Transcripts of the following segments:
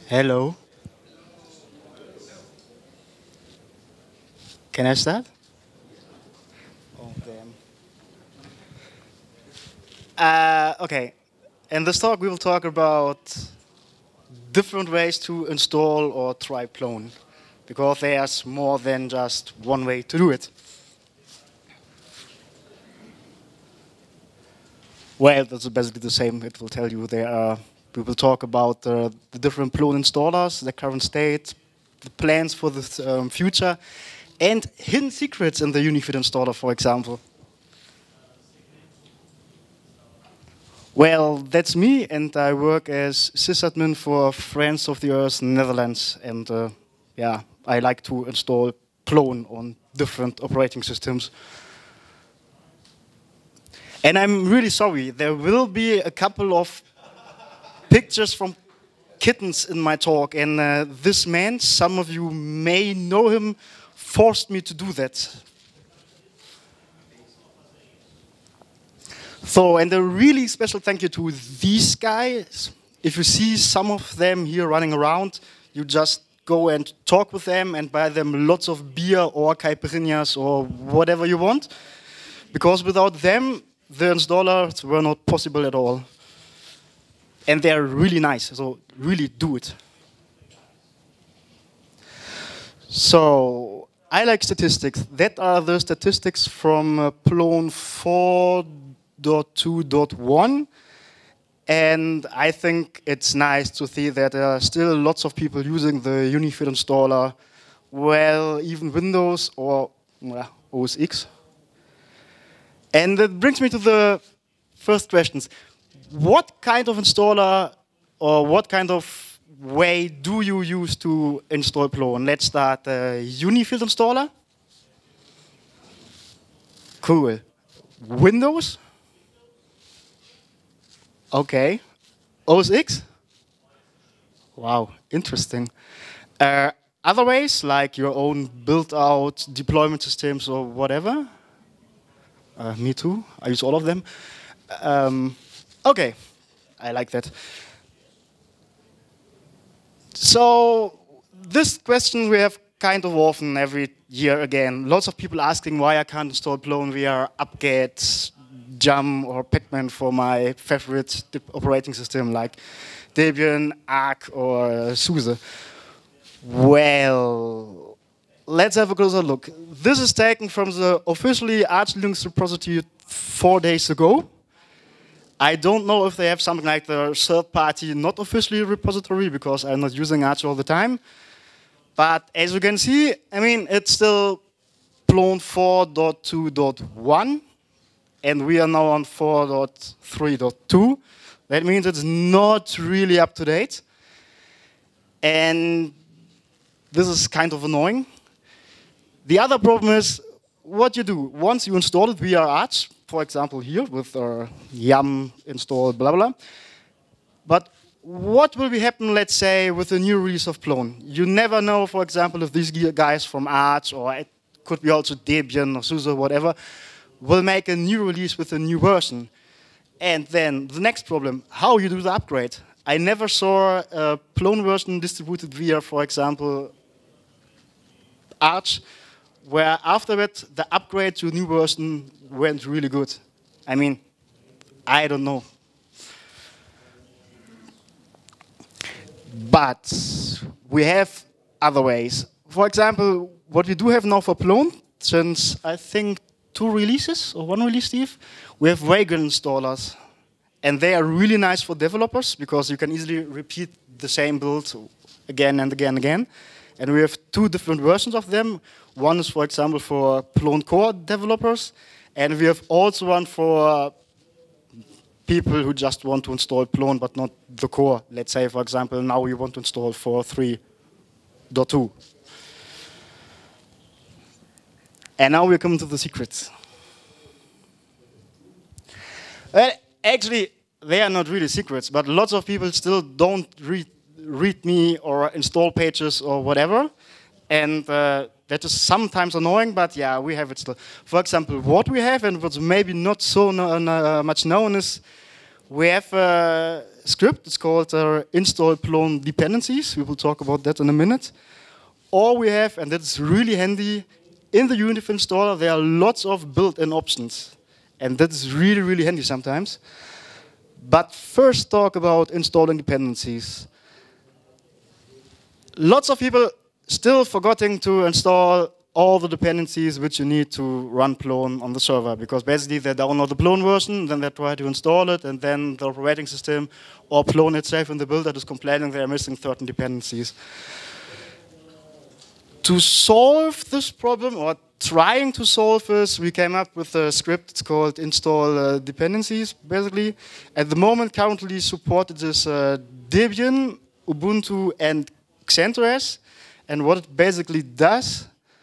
Hello. Can I start? Oh, damn. Okay. In this talk, we will talk about different ways to install or try Plone, because there's more than just one way to do it. Well, that's basically the same. It will tell you we will talk about the different Plone installers, the current state, the plans for the future, and hidden secrets in the Unifit installer, for example. Well, that's me, and I work as sysadmin for Friends of the Earth Netherlands, and yeah, I like to install Plone on different operating systems. And I'm really sorry, there will be a couple of pictures from kittens in my talk, and this man, some of you may know him, forced me to do that. So, and a really special thank you to these guys. If you see some of them here running around, you just go and talk with them and buy them lots of beer or caipirinhas or whatever you want. Because without them, the installers were not possible at all. And they're really nice, so really do it. So, I like statistics. That are the statistics from Plone 4.2.1. And I think it's nice to see that there are still lots of people using the Unifit installer, well, even Windows or OS X. And that brings me to the first questions. What kind of installer or what kind of way do you use to install Plone? Let's start Unifit installer. Cool. Windows? Okay. OS X? Wow, interesting. Other ways, like your own built-out deployment systems or whatever? Me too. I use all of them. Okay, I like that. So this question we have kind of often every year again. Lots of people asking why I can't install Plone via apt-get, Jam, or Pacman for my favorite operating system like Debian, Arch, or SUSE. Well, let's have a closer look. This is taken from the officially Arch Linux repository 4 days ago. I don't know if they have something like the third-party not officially repository because I'm not using Arch all the time. But as you can see, I mean, it's still Plone 4.2.1, and we are now on 4.3.2. That means it's not really up to date. And this is kind of annoying. The other problem is what you do. Once you install it via Arch, for example here with yum install blah blah. But what will happen, let's say, with a new release of Plone? You never know, for example, if these guys from Arch, or it could be also Debian or SUSE or whatever, will make a new release with a new version. And then the next problem, how you do the upgrade. I never saw a Plone version distributed via, for example, Arch, where after that, the upgrade to a new version went really good. I mean, I don't know. But we have other ways. For example, what we do have now for Plone, since I think 2 releases, or 1 release, Steve, we have Vagrant installers. And they are really nice for developers because you can easily repeat the same build again and again and again. And we have 2 different versions of them. One is, for example, for Plone Core developers, and we have also one for people who just want to install Plone but not the core. Let's say, for example, now we want to install 4.3.2. And now we come to the secrets. Well, actually, they are not really secrets, but lots of people still don't read me or install pages or whatever. And that is sometimes annoying, but yeah, we have it still. For example, what we have, and what's maybe not so much known, is We have a script, it's called install Plone dependencies. We will talk about that in a minute. Or we have, and that's really handy, in the Unified installer there are lots of built-in options. And that's really, really handy sometimes. But first talk about installing dependencies. Lots of people still forgetting to install all the dependencies which you need to run Plone on the server, because basically they download the Plone version, then they try to install it, and then the operating system or Plone itself in the builder is complaining they are missing certain dependencies. To solve this problem, or trying to solve this, we came up with a script. It's called install dependencies, basically. At the moment, currently supported is Debian, Ubuntu, and CentOS. And what it basically does,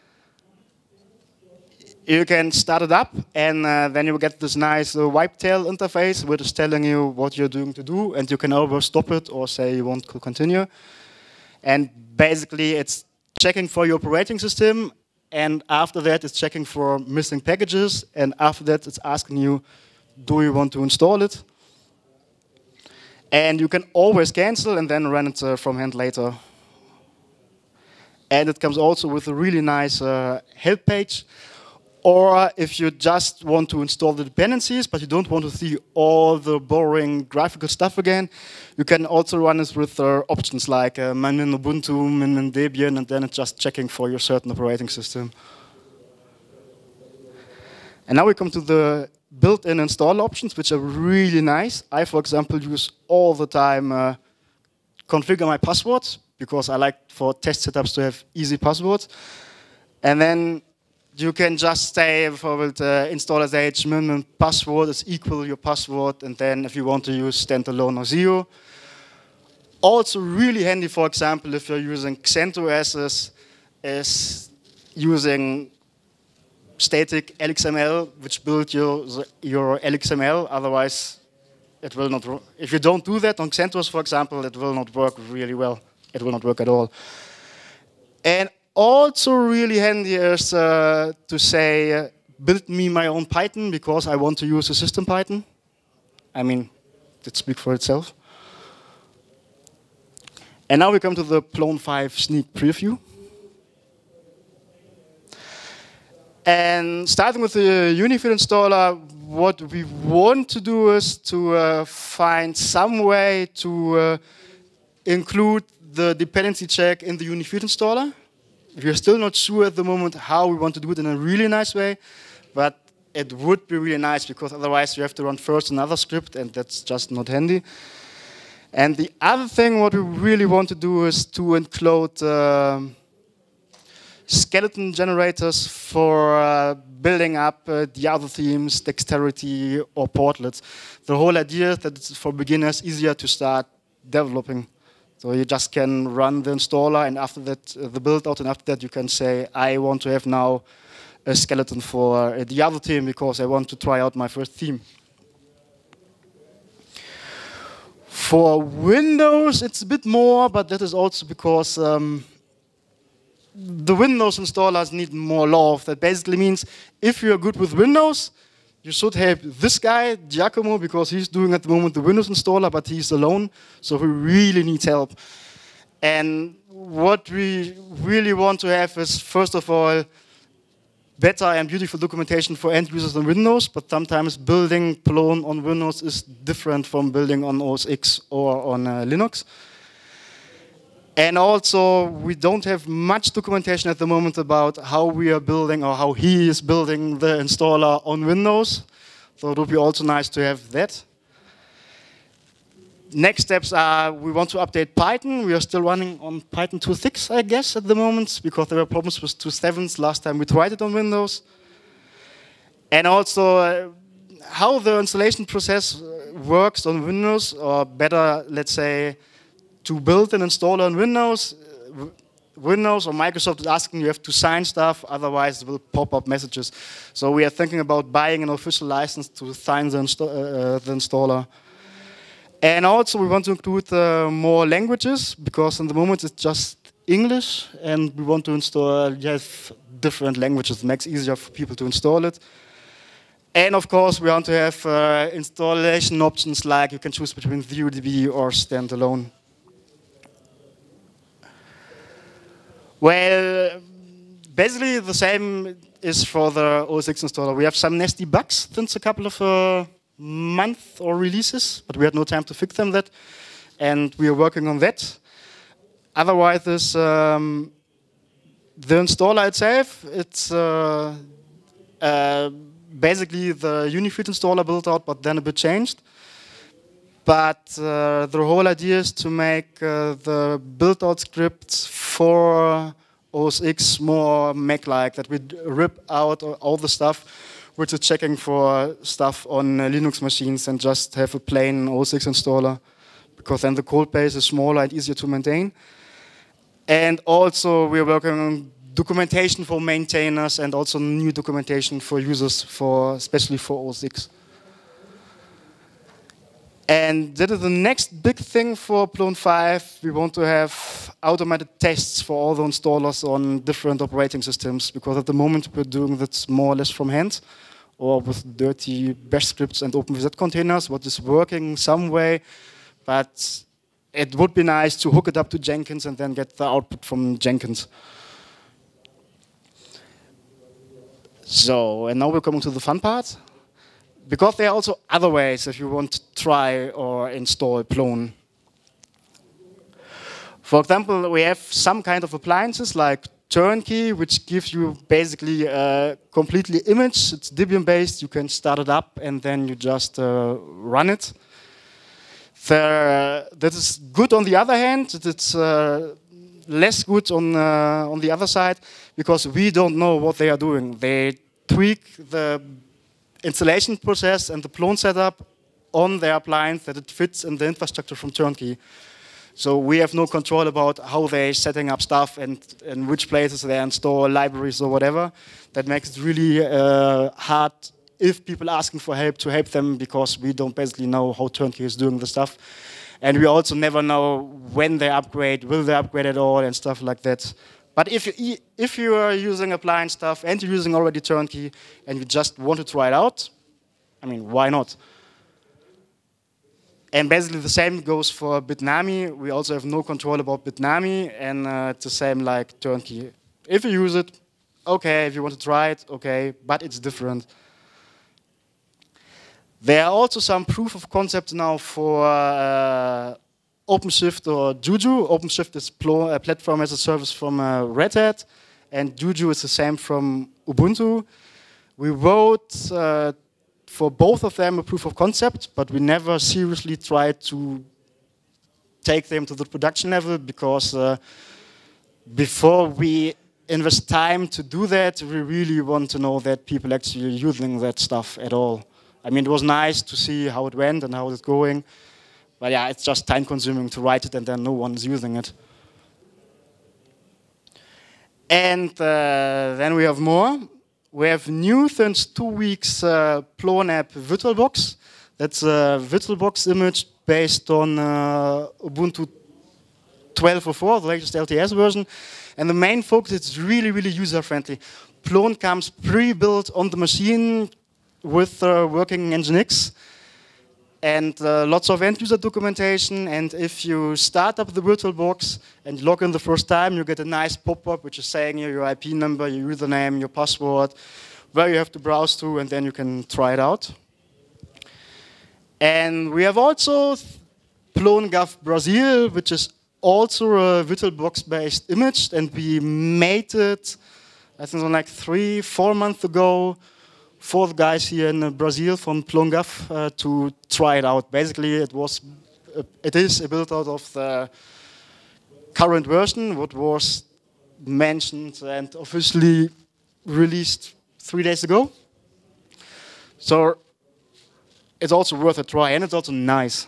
you can start it up, and then you get this nice wipetail interface, which is telling you what you're doing to do, and you can either stop it or say you want to continue. And basically, it's checking for your operating system, and after that, it's checking for missing packages, and after that, it's asking you, do you want to install it? And you can always cancel and then run it from hand later. And it comes also with a really nice help page. Or if you just want to install the dependencies, but you don't want to see all the boring graphical stuff again, you can also run this with options like min Ubuntu, min Debian, and then it's just checking for your certain operating system. And now we come to the built-in install options, which are really nice. I, for example, use all the time configure my passwords, because I like for test setups to have easy passwords. And then you can just say for install sh min password is equal your password, and then if you want to use standalone or 0. Also really handy, for example, if you're using CentOS is using static LXML, which builds your LXML. Otherwise, it will not. If you don't do that on CentOS, for example, it will not work really well. It will not work at all. And also really handy is to say, build me my own Python, because I want to use a system Python. I mean, it speaks for itself. And now we come to the Plone 5 sneak preview. And starting with the Unified installer, what we want to do is to find some way to include the dependency check in the Unified installer. We're still not sure at the moment how we want to do it in a really nice way, but it would be really nice, because otherwise you have to run first another script, and that's just not handy. And the other thing what we really want to do is to include skeleton generators for building up the other themes, dexterity or portlets. The whole idea is that it's for beginners easier to start developing. So you just can run the installer, and after that, the build out, and after that you can say, I want to have now a skeleton for the other theme, because I want to try out my first theme. For Windows, it's a bit more, but that is also because the Windows installers need more love. That basically means if you're good with Windows, you should have this guy, Giacomo, because he's doing at the moment the Windows installer, but he's alone, so he really needs help. And what we really want to have is, first of all, better and beautiful documentation for end users on Windows, but sometimes building Plone on Windows is different from building on OS X or on Linux. And also, we don't have much documentation at the moment about how we are building, or how he is building the installer on Windows. So it would be also nice to have that. Next steps are, we want to update Python. We are still running on Python 2.6, I guess, at the moment, because there were problems with 2.7 last time we tried it on Windows. And also, how the installation process works on Windows, or better, let's say, to build an installer on Windows, Windows or Microsoft is asking you have to sign stuff, otherwise it will pop up messages. So we are thinking about buying an official license to sign the installer. And also we want to include more languages, because in the moment it's just English, and we want to install different languages. It makes it easier for people to install it. And of course, we want to have installation options like you can choose between ZeroDB or standalone. Well, basically the same is for the OS X installer. We have some nasty bugs since a couple of months or releases, but we had no time to fix them that, and we are working on that. Otherwise, the installer itself, it's basically the Unifeed installer built out, but then a bit changed. But the whole idea is to make the build-out scripts for OS X more Mac-like, that we rip out all the stuff which is checking for stuff on Linux machines and just have a plain OS X installer, because then the code base is smaller and easier to maintain. And also we're working on documentation for maintainers and also new documentation for users, especially for OS X. And that is the next big thing for Plone 5. We want to have automated tests for all the installers on different operating systems, because at the moment we're doing that more or less from hand or with dirty bash scripts and OpenVZ containers, what is working some way, but it would be nice to hook it up to Jenkins and then get the output from Jenkins. So, and now we're coming to the fun part. Because there are also other ways if you want to try or install Plone. For example, we have some kind of appliances like Turnkey, which gives you basically a completely image. It's Debian based, you can start it up and then you just run it. That is good on the other hand, it's less good on the other side, because we don't know what they are doing. They tweak the installation process and the Plone setup on their appliance that it fits in the infrastructure from Turnkey. So we have no control about how they're setting up stuff and in which places they install libraries or whatever. That makes it really hard if people are asking for help to help them, because we don't basically know how Turnkey is doing the stuff. And we also never know when they upgrade, will they upgrade at all and stuff like that. But if you are using appliance stuff and you're using already Turnkey and you just want to try it out, I mean, why not? And basically the same goes for Bitnami. We also have no control about Bitnami, and it's the same like Turnkey. If you use it, okay. If you want to try it, okay. But it's different. There are also some proof of concept now for OpenShift or Juju. OpenShift is a platform as a service from Red Hat, and Juju is the same from Ubuntu. We wrote for both of them a proof of concept, but we never seriously tried to take them to the production level, because before we invest time to do that, we really want to know that people actually are using that stuff at all. I mean, it was nice to see how it went and how it's going. But yeah, it's just time consuming to write it and then no one is using it. And then we have more. We have new since 2 weeks Plone app VirtualBox. That's a VirtualBox image based on Ubuntu 12.04, the latest LTS version. And the main focus is really, really user-friendly. Plone comes pre-built on the machine with working Nginx. And lots of end-user documentation, and if you start up the VirtualBox and log in the first time, you get a nice pop-up which is saying your IP number, your username, your password, where you have to browse to, and then you can try it out. And we have also PloneGov Brazil, which is also a VirtualBox-based image, and we made it, I think, like 3-4 months ago, for the guys here in Brazil from PloneGov to try it out. Basically, it is a build out of the current version, what was mentioned and officially released 3 days ago. So it's also worth a try, and it's also nice.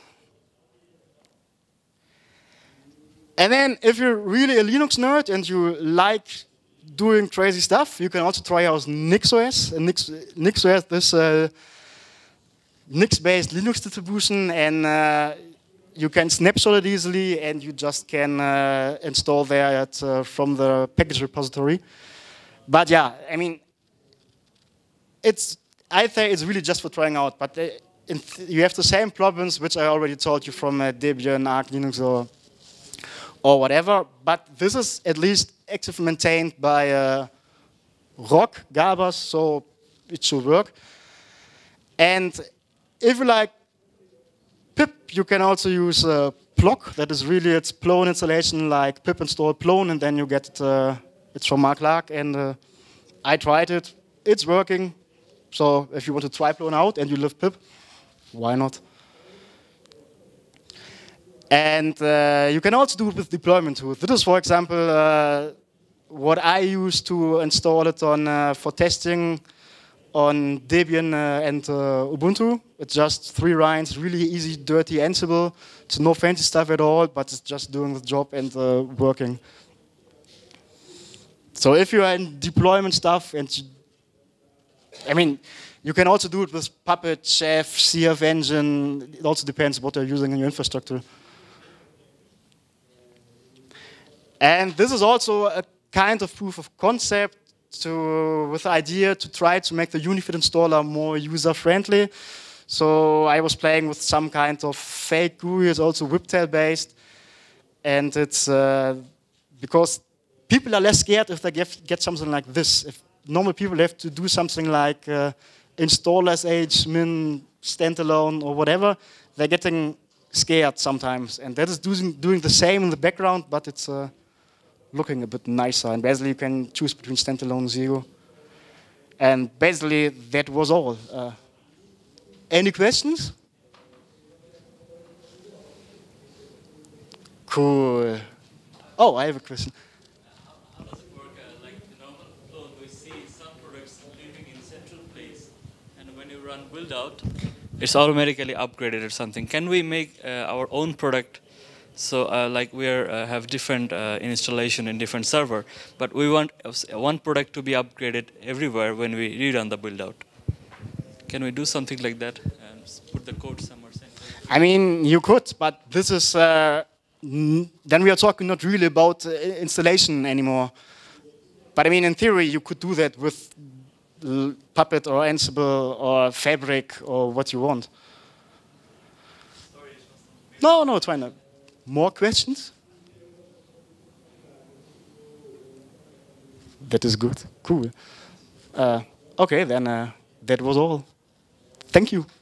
And then, if you're really a Linux nerd and you like doing crazy stuff, you can also try out NixOS. And NixOS is a Nix-based Linux distribution, and you can snapshot it easily, and you just can install there from the package repository. But yeah, I mean, I think it's really just for trying out, but you have the same problems which I already told you from Debian, Arch Linux, or whatever. But this is at least actively maintained by Rock Gabas, so it should work. And if you like pip, you can also use Plock. That is really its Plone installation, like pip install Plone, and then you get it. It's from Mark Lark, and I tried it. It's working. So if you want to try Plone out and you live pip, why not? And you can also do it with deployment tools. This is, for example, what I use to install it on for testing on Debian and Ubuntu. It's just 3 lines, really easy, dirty Ansible. It's no fancy stuff at all, but it's just doing the job and working. So if you are in deployment stuff, and I mean, you can also do it with Puppet, Chef, CF Engine. It also depends what you're using in your infrastructure. And this is also a kind of proof of concept with the idea to try to make the UniFit installer more user-friendly. So I was playing with some kind of fake GUI. It's also Whiptail based. And it's because people are less scared if they get something like this. If normal people have to do something like install sh min standalone or whatever, they're getting scared sometimes. And that is doing the same in the background, but it's looking a bit nicer. And basically you can choose between standalone and 0. And basically that was all. Any questions? Cool. Oh, I have a question. How does it work? Like the normal clone, we see some products living in central place, and when you run build out, it's automatically upgraded or something. Can we make our own product? So like we have different installation in different server, but we want one product to be upgraded everywhere when we rerun the build out. Can we do something like that and put the code somewhere? I mean, you could, but this is then we are talking not really about installation anymore. But I mean, in theory, you could do that with Puppet or Ansible or Fabric or what you want. No, it's fine. More questions? That is good. Cool. Okay, then that was all. Thank you.